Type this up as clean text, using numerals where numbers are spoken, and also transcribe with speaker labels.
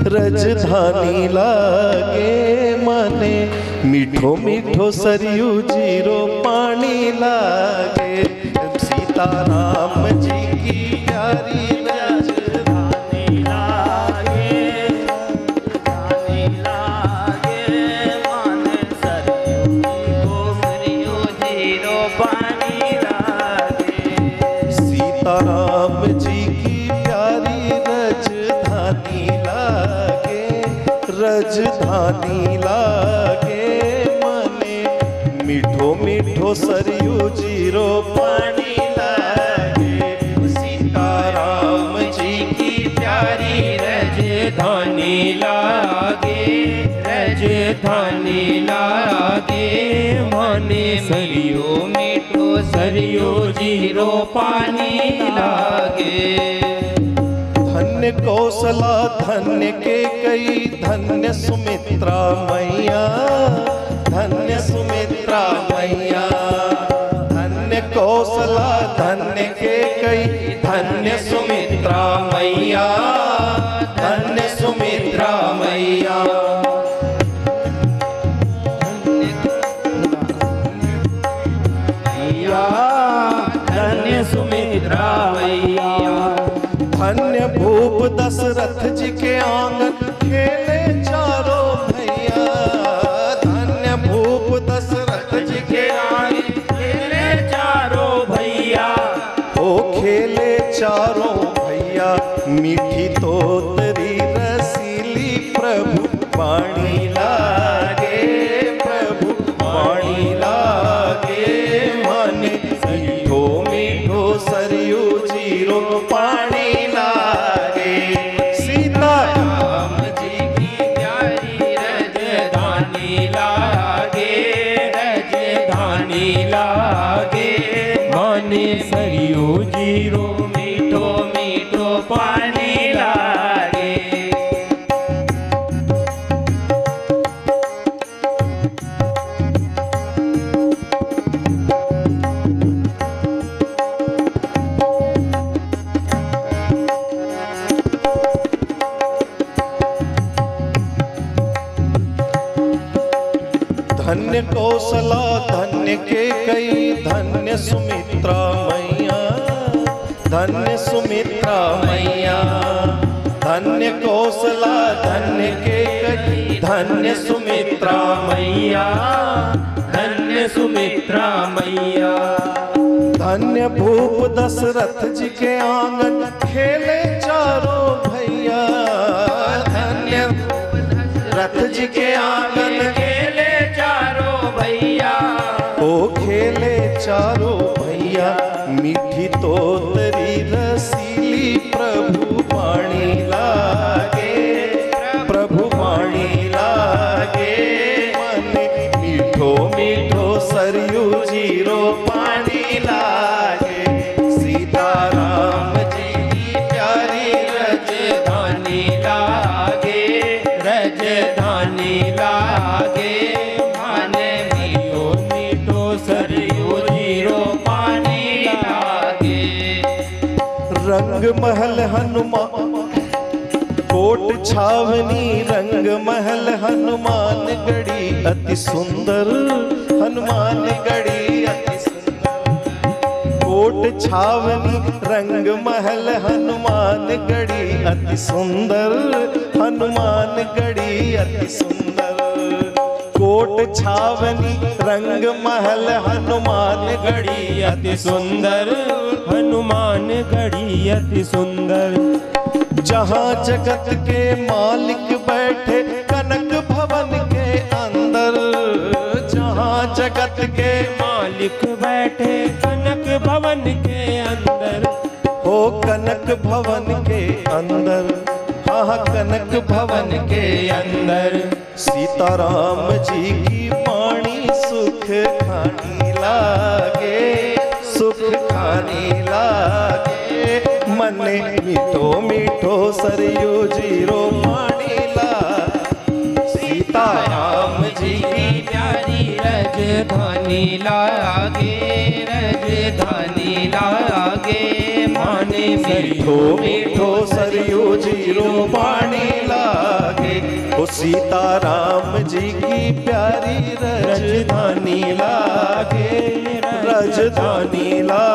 Speaker 1: रजधानी लागे मने मीठो मीठो सरयू जीरो पानी लागे। सीताराम जी की प्यारी रजधानी लागे,
Speaker 2: रजधानी लागे मने सरयू जीरो पानी लागे।
Speaker 1: सीताराम जी की प्यारी रजधानी लागे, रजधानी लागे मने मीठो मीठो सरयू जीरो पानी लागे। सीताराम जी की प्यारी
Speaker 2: रजधानी लागे, रजधानी लागे मने सरयू मीठो सरयू जीरो पानी लागे।
Speaker 1: धन्य कौशला धन्य केकई धन्य सुमित्रा मैया, धन्य सुमित्रा मैया। धन्य कौशला धन्य केकई धन्य सुमित्रा मैया, धन्य सुमित्रा मैया।
Speaker 2: धन्य सुमित्रा मैया।
Speaker 1: धन्य भूप दशरथ जी के आंगन खेले चारों भैया, धन्य भूप दशरथ जी के आंगन
Speaker 2: खेले चारों भैया,
Speaker 1: ओ खेले चारों भैया। मीठी तोतरी रसीली प्रभु वाणी लागे, प्रभु वाणी लागे मने मीठो मीठो सरयू जीरो पानी लागे। सीताराम
Speaker 2: जी की प्यारी रजधानी लागे, रजधानी लागे मने सरयू जीरो मीठो मीठो पानी लागे।
Speaker 1: धन्य कौशला धन्य केकई धन्य सुमित्रा मैया, धन्य सुमित्रा मैया। धन्य कौशला धन्य केकई धन्य सुमित्रा मैया,
Speaker 2: धन्य सुमित्रा मैया।
Speaker 1: धन्य भूप दशरथ जी के आंगन खेले चारों भैया, धन्य रथ जी के आंगन
Speaker 2: खेले चारों भैया,
Speaker 1: ओ खेले चारों भैया। मीठी तोतरी रसीली प्रभु वाणी लागे, प्रभु वाणी लागे मने मीठो मीठो सरयू जीरो पानी लागे। सीताराम जी की प्यारी
Speaker 2: रजधानी लागे, रजधानी लागे मने मीठो मीठो सरयू जीरो पानी लागे।
Speaker 1: रंग महल हनुमान कोट छावनी, रंग महल हनुमान गढ़ी अति सुंदर, हनुमान गढ़ी अति सुंदर। कोट छावनी रंग महल हनुमान गढ़ी अति सुंदर, हनुमान गढ़ी अति सुंदर। कोट छावनी रंग महल हनुमान गढ़ी
Speaker 2: अति सुंदर, हनुमान गढ़ी अति सुंदर।
Speaker 1: जहाँ जगत के मालिक बैठे कनक भवन के अंदर, जहाँ जगत के
Speaker 2: मालिक बैठे कनक भवन के अंदर,
Speaker 1: हो कनक भवन के अंदर, हाँ कनक भवन के अंदर। सीताराम जी की वाणी सुख खानी लागे, सुख खानी लागे मने मीठो मीठो सरयू जीरो पानी लागे। सीताराम जी की
Speaker 2: प्यारी रजधानी लागे, रजधानी लागे माने
Speaker 1: मीठो मीठो सरयू जीरो पानी लागे। सीताराम जी की प्यारी राजधानी लागे, राजधानी लागे।